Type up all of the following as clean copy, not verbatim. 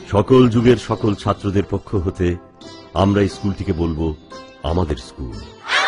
সকল যুগের সকল ছাত্রদের পক্ষ হতে আমরা এই স্কুলটিকে বলবো আমাদের স্কুল।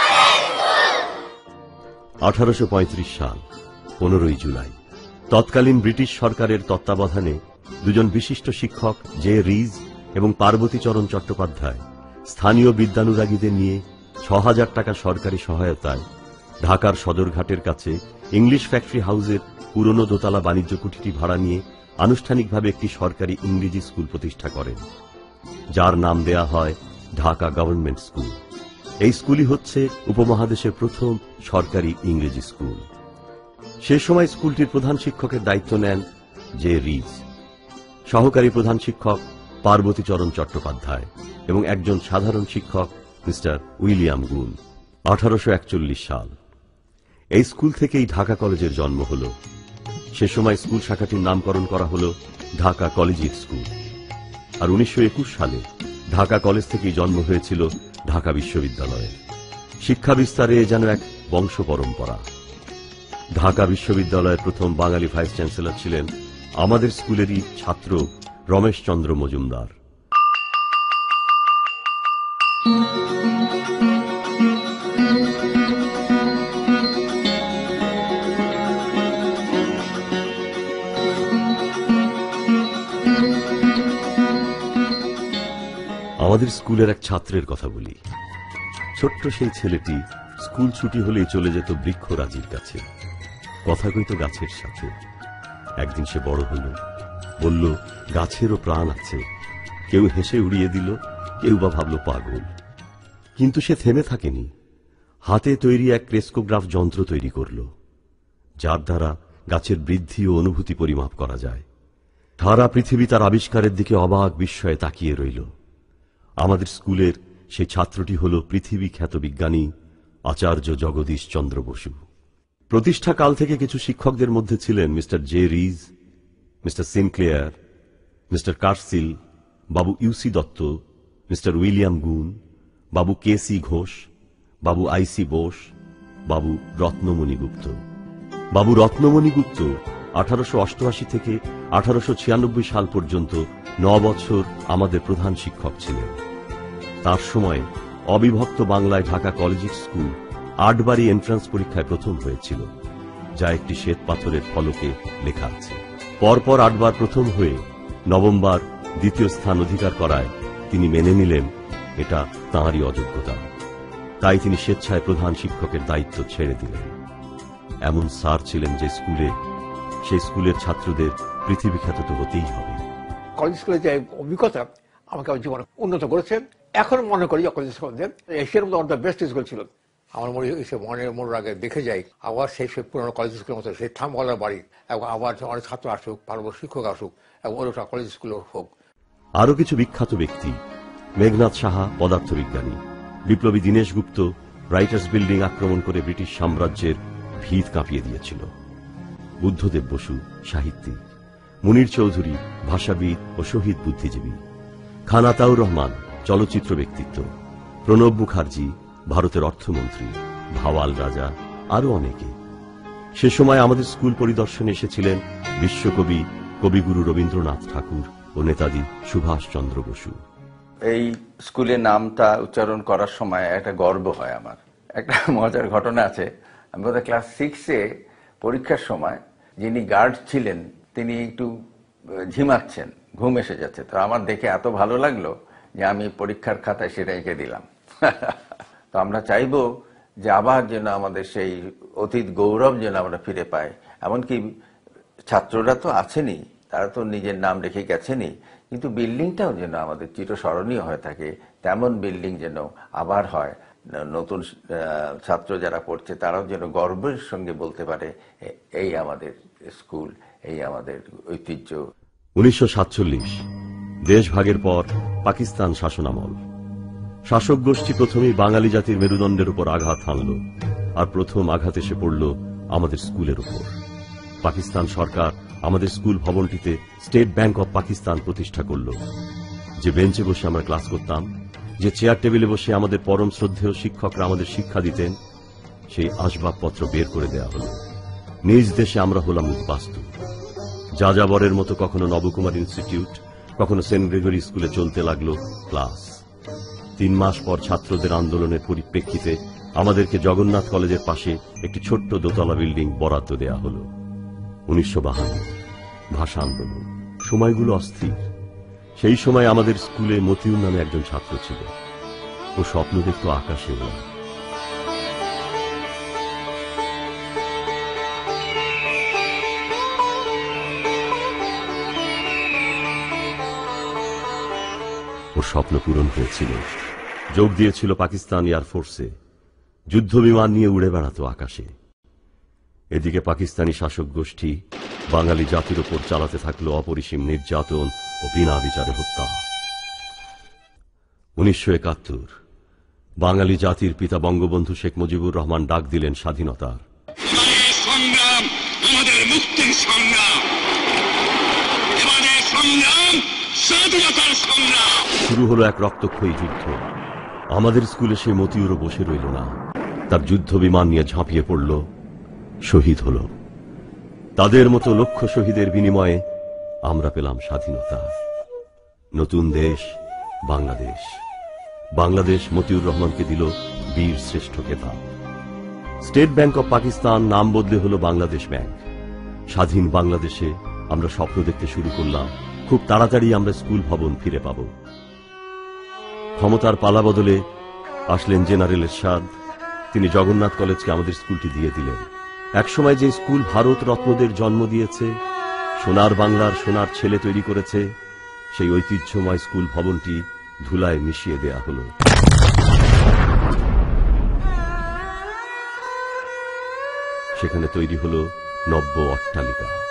1835 সাল 15 জুলাই তৎকালীন ব্রিটিশ সরকারের তত্ত্বাবধানে দুজন বিশিষ্ট শিক্ষক জে রিজ এবং পার্বতীচরণ চট্টোপাধ্যায় স্থানীয় বিদ্যানুরাগীদের নিয়ে ৬,০০০ টাকা সরকারি সহায়তায় ঢাকার সদরঘাটের কাছে ইংলিশ ফ্যাক্টরি হাউসের পুরনো দোতলা বাণিজ্য কুঠিটি ভাড়া নিয়ে আনুষ্ঠানিকভাবে একটি সরকারি ইংরেজি স্কুল প্রতিষ্ঠা করেন, যার নাম দেয়া হয় ঢাকা গভর্নমেন্ট স্কুল। এই স্কুলই হচ্ছে উপমহাদেশের প্রথম সরকারি ইংরেজি স্কুল। সে সময় স্কুলটির প্রধান শিক্ষকের দায়িত্ব নেন জে রিজ, সহকারী প্রধান শিক্ষক পার্বতীচরণ চট্টোপাধ্যায় এবং একজন সাধারণ শিক্ষক মিস্টার উইলিয়াম গুন। 1841 সাল এই স্কুল থেকেই ঢাকা কলেজের জন্ম হল। সে সময় স্কুল শাখাটির নামকরণ করা হল ঢাকা কলেজিয়েট স্কুল। আর 1921 সালে ঢাকা কলেজ থেকেই জন্ম হয়েছিল ঢাকা বিশ্ববিদ্যালয়ের। শিক্ষা বিস্তারে যেন এক বংশ পরম্পরা। ঢাকা বিশ্ববিদ্যালয়ের প্রথম বাঙালি ভাইস চ্যান্সেলর ছিলেন আমাদের স্কুলেরই ছাত্র রমেশচন্দ্র মজুমদার। আমাদের স্কুলের এক ছাত্রের কথা বলি। ছোট্ট সেই ছেলেটি স্কুল ছুটি হলেই চলে যেত বৃক্ষরাজির কাছে, কথা কইত গাছের সাথে। একদিন সে বড় হল, বলল গাছেরও প্রাণ আছে। কেউ হেসে উড়িয়ে দিল, কেউ বা ভাবল পাগল। কিন্তু সে থেমে থাকেনি, হাতে তৈরি এক ক্রেস্কোগ্রাফ যন্ত্র তৈরি করল, যার দ্বারা গাছের বৃদ্ধি ও অনুভূতি পরিমাপ করা যায়। সারা পৃথিবী তার আবিষ্কারের দিকে অবাক বিস্ময়ে তাকিয়ে রইল। আমাদের স্কুলের সেই ছাত্রটি হল পৃথিবী খ্যাত বিজ্ঞানী আচার্য জগদীশ চন্দ্র বসু। প্রতিষ্ঠাকাল থেকে কিছু শিক্ষকদের মধ্যে ছিলেন mister J Rees, mister Sinclair, mister কার্সিল, Babu UC Dutta, mister William গুন, বাবু কে সি ঘোষ, বাবু আইসি বোস, বাবু রত্নমণি গুপ্ত। বাবু রত্নমণি গুপ্ত 1888 থেকে 1896 সাল পর্যন্ত 9 বছর আমাদের প্রধান শিক্ষক ছিলেন। তার সময় অবিভক্ত বাংলায় ঢাকা কলেজিয়েট স্কুল 8 বারই এন্ট্রান্স পরীক্ষায় প্রথম হয়েছিল, যা একটি শ্বেত পাথরের ফলকে লেখা আছে। পরপর 8 বার প্রথম হয়ে নবমবার দ্বিতীয় স্থান অধিকার করায় তিনি মেনে নিলেন এটা তাঁরই অযোগ্যতা। তাই তিনি স্বেচ্ছায় প্রধান শিক্ষকের দায়িত্ব ছেড়ে দিলেন। এমন স্যার ছিলেন যে স্কুলে, সেই স্কুলের ছাত্রদের পৃথিবী খ্যাত তো হতেই হবে। কলেজ স্কুলের যে অভিজ্ঞতা আমাকে আমার জীবনে উন্নত করেছে। এখন মনে করি কলেজ স্কুল এশিয়ার মধ্যে অনেক বেস্ট স্কুল ছিল। আমার মনের আগে দেখে যাই আবার সেই পুরোনো কলেজ স্কুলের মতো সেই থামওয়ালার বাড়ি, এবং আবার অনেক ছাত্র আসুক, ভালো শিক্ষক আসুক, এবং ওটা কলেজ স্কুল হোক। আরো কিছু বিখ্যাত ব্যক্তি: মেঘনাথ সাহা পদার্থবিজ্ঞানী, বিপ্লবী দীনেশ গুপ্ত রাইটার্স বিল্ডিং আক্রমণ করে ব্রিটিশ সাম্রাজ্যের ভিত কাঁপিয়ে দিয়েছিল, বুদ্ধদেব বসু সাহিত্যিক, মুনির চৌধুরী ভাষাবিদ ও শহীদ বুদ্ধিজীবী, খান আতাউর রহমান চলচ্চিত্র ব্যক্তিত্ব, প্রণব মুখার্জি ভারতের অর্থমন্ত্রী, ভাওয়াল রাজা, আরো অনেকে। সে সময় আমাদের স্কুল পরিদর্শনে এসেছিলেন বিশ্বকবি কবিগুরু রবীন্দ্রনাথ ঠাকুর ও নেতাজি সুভাষচন্দ্র বসু। এই স্কুলের নামটা উচ্চারণ করার সময় একটা গর্ব হয় আমার। একটা মজার ঘটনা আছে। আমি বোধহয় ক্লাস 6-এ পরীক্ষার সময় যিনি গার্ড ছিলেন তিনি একটু ঝিমাচ্ছেন, ঘুম এসে যাচ্ছে। তো আমার দেখে এত ভালো লাগলো যে আমি পরীক্ষার খাতায় সেটা এঁকে দিলাম। তো আমরা চাইবো যে আবার যেন আমাদের সেই অতীত গৌরব যেন আমরা ফিরে পাই। এমনকি ছাত্ররা তো আছেনই, তারা তো নিজের নাম রেখে গেছেনই, কিন্তু বিল্ডিংটাও যেন আমাদের চিরস্মরণীয় হয়ে থাকে, তেমন বিল্ডিং যেন আবার হয়। নতুন ছাত্র যারা পড়ছে তারাও যেন গর্বের সঙ্গে বলতে পারে এই আমাদের স্কুল, এই আমাদের ঐতিহ্য। 1947 দেশ ভাগের পর পাকিস্তান শাসনামল। শাসক গোষ্ঠী প্রথমেই বাঙালি জাতির মেরুদণ্ডের উপর আঘাত হানল, আর প্রথম আঘাত এসে পড়ল আমাদের স্কুলের উপর। পাকিস্তান সরকার আমাদের স্কুল ভবনটিতে স্টেট ব্যাংক অব পাকিস্তান প্রতিষ্ঠা করল। যে বেঞ্চে বসে আমরা ক্লাস করতাম, যে চেয়ার টেবিলে বসে আমাদের পরম শ্রদ্ধেয় শিক্ষকরা আমাদের শিক্ষা দিতেন, সেই আসবাবপত্র বের করে দেয়া হল। নিজ দেশে আমরা হলাম উদ্বাস্তু। যাযাবরের মতো কখনো নবকুমার ইনস্টিটিউট, কখনো সেন্ট গ্রেগরি স্কুলে চলতে লাগলো ক্লাস। 3 মাস পর ছাত্রদের আন্দোলনের পরিপ্রেক্ষিতে আমাদেরকে জগন্নাথ কলেজের পাশে একটি ছোট্ট দোতলা বিল্ডিং বরাদ্দ দেয়া হল। 1952 ভাষা আন্দোলন, সময়গুলো অস্থির। সেই সময় আমাদের স্কুলে মতিউর নামে একজন ছাত্র ছিল। ও স্বপ্ন দেখত আকাশে ওড়া। ওর স্বপ্ন পূরণ হয়েছিল। যোগ দিয়েছিল পাকিস্তান এয়ারফোর্সে, যুদ্ধ বিমান নিয়ে উড়ে বেড়াতো আকাশে। এদিকে পাকিস্তানি শাসক গোষ্ঠী বাঙালি জাতির ওপর চালাতে থাকলো অপরিসীম নির্যাতন ও বিনা বিচারে হত্যা। 1971 বাঙালি জাতির পিতা বঙ্গবন্ধু শেখ মুজিবুর রহমান ডাক দিলেন স্বাধীনতার। সংগ্রাম আমাদের মুক্তির সংগ্রাম, আমাদের সংগ্রাম স্বাধীনতার সংগ্রাম। শুরু হলো এক রক্তক্ষয়ী যুদ্ধ। আমাদের স্কুলে সে মতিউরও বসে রইল না, তার যুদ্ধ বিমান নিয়ে ঝাঁপিয়ে পড়ল, শহীদ হল। তাদের মতো লক্ষ শহীদের বিনিময়ে আমরা পেলাম স্বাধীনতা। নতুন দেশ বাংলাদেশ। বাংলাদেশ মতিউর রহমানকে দিল বীর শ্রেষ্ঠ খেতাব। স্টেট ব্যাংক অব পাকিস্তান নাম বদলে হল বাংলাদেশ ব্যাংক। স্বাধীন বাংলাদেশে আমরা স্বপ্ন দেখতে শুরু করলাম, খুব তাড়াতাড়ি আমরা স্কুল ভবন ফিরে পাব। ক্ষমতার পালা বদলে আসলেন জেনারেল এরশাদ। তিনি জগন্নাথ কলেজকে আমাদের স্কুলটি দিয়ে দিলেন। একসময় যে স্কুল ভারত রত্নদের জন্ম দিয়েছে, সোনার বাংলার সোনার ছেলে তৈরি করেছে, সেই ঐতিহ্যময় স্কুল ভবনটি ধুলায় মিশিয়ে দেয়া হল। সেখানে তৈরি হল নব্য অট্টালিকা।